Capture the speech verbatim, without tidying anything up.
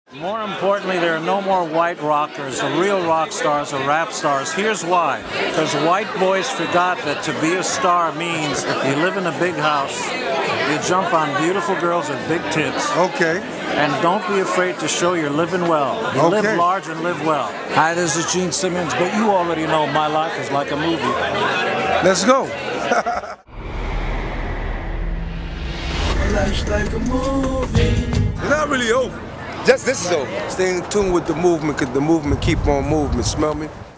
More importantly, there are no more white rockers. The real rock stars are rap stars. Here's why. Because white boys forgot that to be a star means you live in a big house, you jump on beautiful girls with big tits. Okay. And don't be afraid to show you're living well. You Okay. live large and live well. Hi, this is Gene Simmons, but you already know my life is like a movie. Let's go. Life's like a movie. It's not really over. Just this is over. Stay in tune with the movement, because the movement keep on moving. Smell me?